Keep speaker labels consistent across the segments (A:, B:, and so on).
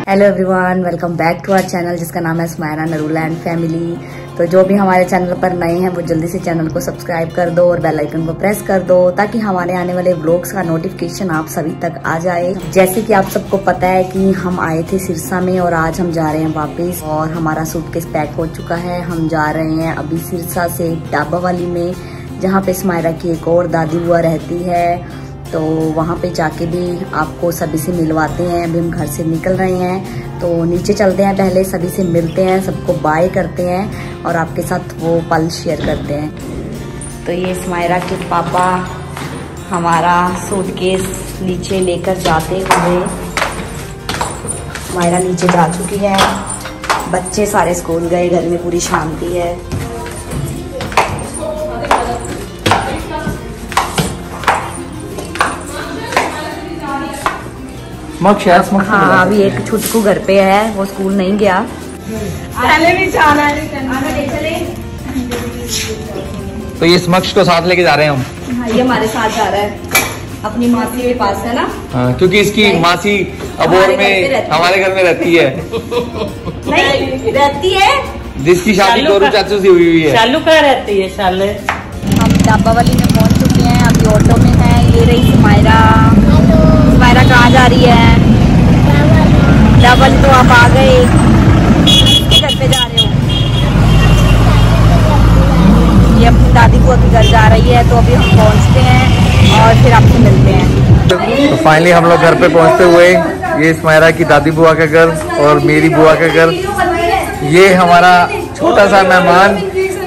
A: Hello everyone, welcome back to our channel जिसका नाम है स्मायरा नरूला एंड फैमिली। तो जो भी हमारे चैनल पर नए हैं वो जल्दी से चैनल को सब्सक्राइब कर दो और बेल आइकन को प्रेस कर दो ताकि हमारे आने वाले व्लॉग्स का नोटिफिकेशन आप सभी तक आ जाए। जैसे कि आप सबको पता है कि हम आए थे सिरसा में और आज हम जा रहे हैं वापस और हमारा सूटकेस पैक हो चुका है। हम जा रहे हैं अभी सिरसा से डाबा वाली में, जहाँ पे स्मायरा की एक और दादी बुआ रहती है। तो वहाँ पे जाके भी आपको सभी से मिलवाते हैं। अभी हम घर से निकल रहे हैं तो नीचे चलते हैं, पहले सभी से मिलते हैं, सबको बाय करते हैं और आपके साथ वो पल शेयर करते हैं। तो ये स्मायरा के पापा हमारा सूटकेस नीचे लेकर जाते हुए, स्मायरा नीचे जा चुकी है, बच्चे सारे स्कूल गए, घर में पूरी शांति है। हाँ, अभी एक छुटकू घर पे है, वो स्कूल नहीं गया।
B: तो ये स्मक्ष को साथ लेके जा रहे हैं हम।
A: हाँ, ये हमारे साथ जा रहा है, अपनी मासी के पास है ना।
B: हाँ, क्योंकि इसकी मासी अबोर में हमारे घर में रहती है।
A: नहीं रहती है,
B: जिसकी शादी गोरू चाचू से हुई है।
C: शालू कहाँ रहती है? शाले
A: हम डाबा वाली में पहुंच चुके हैं, अभी ऑटो में है। ये रही स्मायरा। स्मायरा कहाँ जा रही है? डाबा तो आप आ गए, किसके घर पे जा रहे हो? ये अपनी दादी बुआ के घर जा रही है। तो अभी हम पहुंचते हैं और फिर आपसे मिलते हैं।
B: तो फाइनली हम लोग घर पे पहुंचते हुए, ये स्मायरा की दादी बुआ का घर और मेरी बुआ का घर। ये हमारा छोटा सा मेहमान,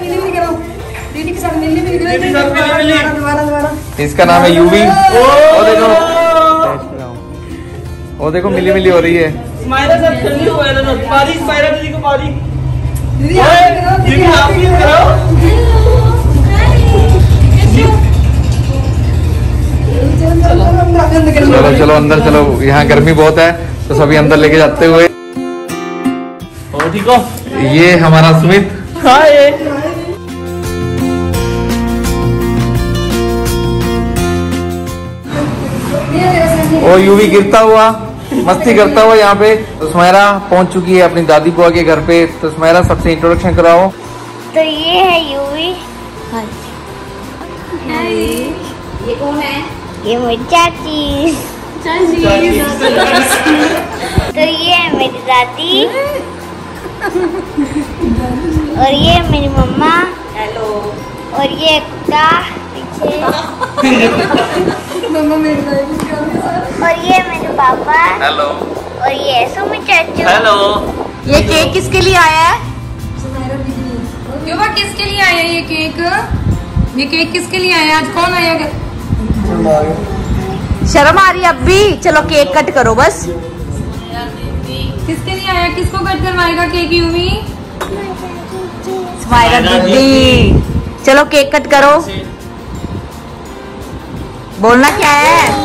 B: इसका नाम है यूवी। वो देखो मिली मिली हो रही है। चलो चलो अंदर चलो, यहाँ गर्मी बहुत है तो सभी अंदर लेके जाते हुए।
C: ठीक हो?
B: ये हमारा सुमित। और यूवी गिरता हुआ मस्ती करता हुआ यहाँ पे। तो स्मायरा पहुंच चुकी है अपनी दादी बुआ के घर पे। तो स्मायरा सबसे इंट्रोडक्शन कराओ।
D: तो ये है यूवी।
A: हाँ, ये कौन है?
D: ये मेरी चाची। तो ये है मेरी दादी और ये मेरी मम्मा।
A: हेलो।
D: और ये कुत्ता पीछे। और ये मेरे पापा।
B: हेलो।
D: और ये सुमी चाचू।
C: हेलो।
A: ये केक किसके लिए आया है?
E: युवा किसके लिए आया ये केक? ये केक किसके लिए आया? आज कौन आया?
A: शर्म आ रही है अब भी? चलो केक कट करो बस।
E: किसके लिए आया? किसको कट करवाएगा केक यूवी?
A: स्मायरा दीदी, चलो केक कट करो। बोलना क्या है?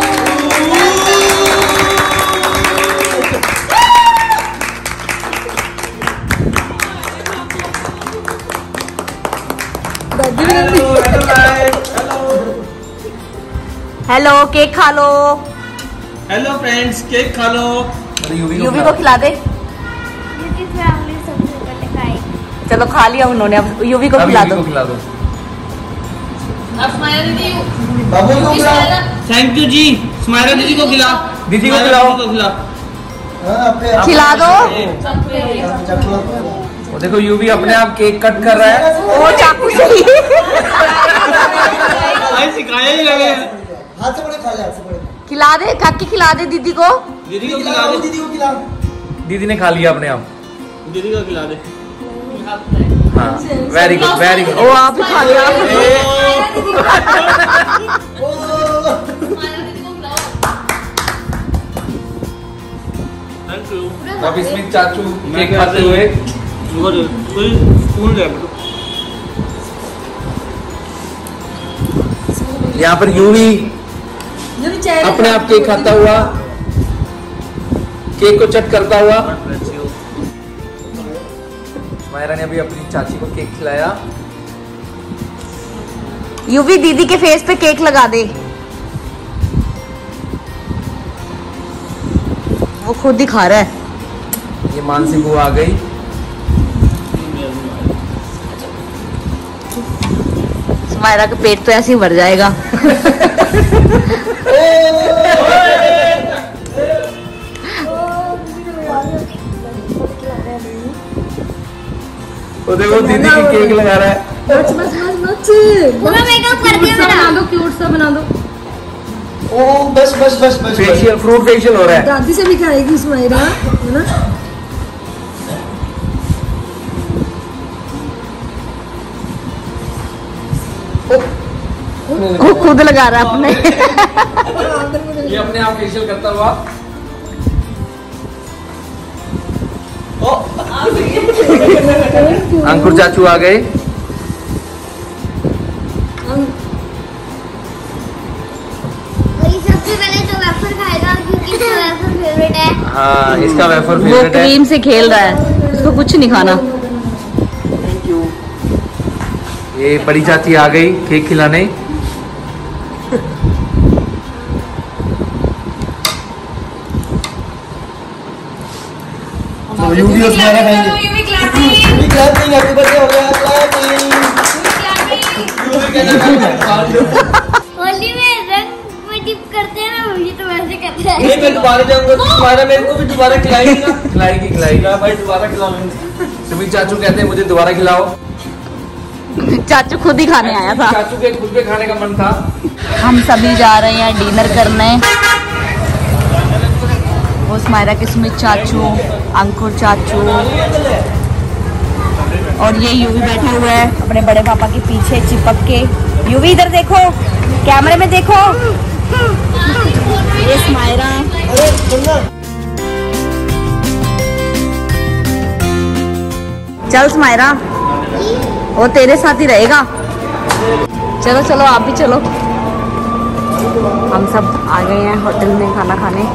A: हेलो, केक खा लो।
C: हेलो फ्रेंड्स, केक खा लो।
A: यूवी को खिला दे।
D: फैमिली सबसे पहले खाएगी।
A: चलो खा लिया उन्होंने, अब यूवी को खिला दो।
C: थैंक यू जी। स्मायरा दीदी को खिला।
B: दीदी को खिलाओ।
A: खिला दो।
B: वो देखो यूवी अपने आप केक कट कर रहा है।
A: वो चाकू से ही।
C: सिखाया ही लगे।
F: हाथ से बड़े खा जा, हाथ से बड़े।
A: खिला दे काकी, खिला दे दीदी को।
C: दीदी को खिला दे।
F: दीदी को खिला।
B: दीदी ने खा लिया अपने आप।
C: दीदी को खिला दे।
B: हाँ, वेरी गुड वेरी गुड।
A: वो आप ही खा लिया।
C: Thank you.
B: अब इसमें चाचू केक खाते हुए। यहाँ पर यूवी अपने आप केक खाता हुआ, केक को चट करता हुआ। स्मायरा ने अभी अपनी चाची को केक खिलाया।
A: यूवी दीदी के फेस पे केक लगा दे। वो खुद ही खा रहा है।
B: ये मानसी बुआ आ गई।
A: स्माइरा का पेट तो ऐसे ही भर जाएगा।
B: वो देखो दीदी की केक लगा रहा है।
D: पूरा मेकअप कर दिया मेरा।
E: बना दो, क्यूट सा बना दो।
F: ओ बस बस बस बस
B: फेशियल, फ्रूट फेशियल हो रहा है।
G: दादी से भी खाएगी स्माइरा, है ना?
A: वो खुद लगा रहा है अपने।
B: ये अपने आप फेशियल करता हुआ। अंकुर चाचू आ गए।
D: और ये सबसे पहले तो वेफर खाएगा क्योंकि इसका वेफर फेवरेट है।
B: हाँ, इसका वेफर
A: वो
B: फेवरेट है।
A: क्रीम से खेल रहा है, उसको कुछ नहीं खाना।
B: Thank you. ये बड़ी चाची आ गई केक खिलाने।
F: तो यूवी और स्माइरा खाएंगे।
E: Yuvi clapping,
F: Yuvi clapping, happy birthday हो गया, क्लैपिंग।
D: होली में रंग में डिप करते हैं ना, मुझे तो वैसे करता है।
C: नहीं, मैं दोबारा जाऊंगा तो तुम्हारा मेरे को भी दोबारा खिलाएगी ना।
B: खिलाएगी।
C: भाई दोबारा खिलाऊंगी।
B: सुमित चाचू कहते हैं मुझे दोबारा खिलाओ।
A: चाचू खुद ही खाने आया था।
B: चाचू के खुद पे खाने का मन था।
A: हम सभी जा रहे हैं डिनर करने। वो स्माइरा के सुमित चाचू, अंकुर चाचू और ये यूवी बैठा हुआ है अपने बड़े पापा के पीछे चिपक के। यूवी इधर देखो, कैमरे में देखो। ये स्माइरा।
F: अरे सुनना,
A: चल स्माइरा, वो तेरे साथ ही रहेगा। चलो चलो, आप भी चलो। हम सब आ गए हैं होटल में खाना खाने।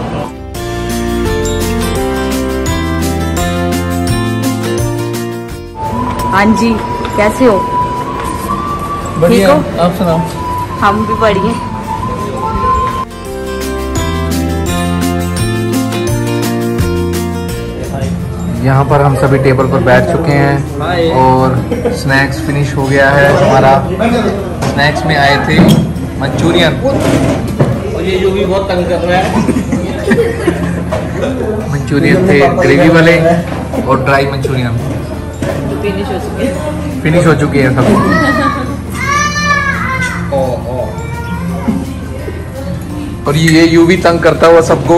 A: हाँ जी, कैसे हो?
B: बढ़िया,
A: ठीक हो?
B: आप सुनाओ।
A: हम भी बढ़िया।
B: यहाँ पर हम सभी टेबल पर बैठ चुके हैं और स्नैक्स फिनिश हो गया है हमारा। स्नैक्स में आए थे मंचूरियन,
C: और ये यूवी बहुत तंग कर रहा है।
B: मंचूरियन थे ग्रेवी वाले और ड्राई मंचूरियन। फिनिश हो चुकी है सब। और ये यूवी तंग करता हुआ सबको।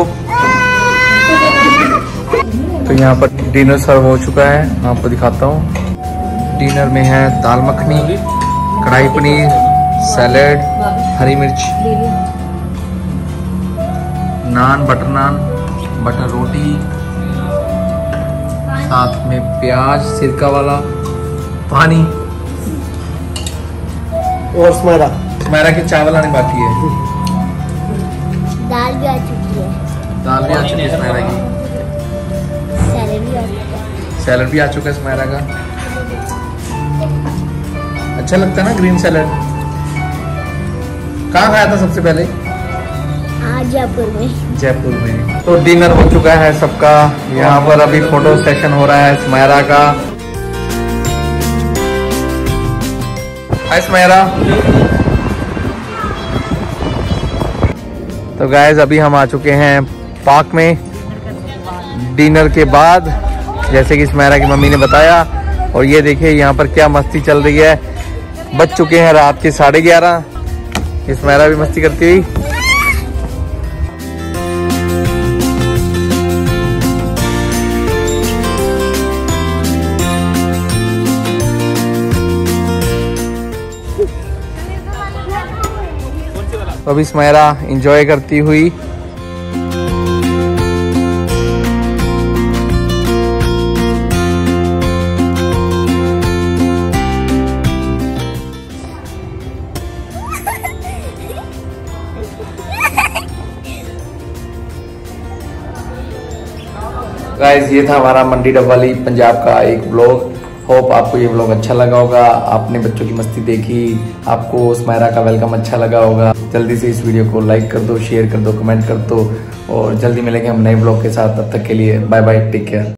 B: तो यहाँ पर डिनर सर्व हो चुका है, आपको दिखाता हूँ। डिनर में है दाल मखनी, कढ़ाई पनीर, सैलेड, हरी मिर्च, नान, बटर रोटी, साथ में प्याज सिरका वाला, पानी
F: और स्माइरा
B: के चावल आने बाकी है।
D: दाल भी आ चुकी है,
B: दाल भी आ चुकी है स्माइरा की,
D: सैलेड भी आ चुका है।
B: सैलड भी आ चुका है स्माइरा का। अच्छा लगता है ना ग्रीन सैलड? कहाँ खाया था सबसे पहले?
D: हाँ, जयपुर में।
B: जयपुर में। तो डिनर हो चुका है सबका। यहाँ पर अभी फोटो सेशन हो रहा है स्माइरा का। हाय स्माइरा। तो गाइस अभी हम आ चुके हैं पार्क में डिनर के बाद, जैसे कि स्माइरा की मम्मी ने बताया। और ये देखिए यहाँ पर क्या मस्ती चल रही है। बज चुके हैं रात के 11:30। स्माइरा भी मस्ती करती हुई। अभी स्माइरा एंजॉय करती हुई। गाइस ये था हमारा मंडी डबवाली पंजाब का एक ब्लॉग। होप आपको ये ब्लॉग अच्छा लगा होगा। आपने बच्चों की मस्ती देखी, आपको स्माइरा का वेलकम अच्छा लगा होगा। जल्दी से इस वीडियो को लाइक कर दो, शेयर कर दो, कमेंट कर दो और जल्दी मिलेंगे हम नए ब्लॉग के साथ। तब तक के लिए बाय बाय, टेक केयर।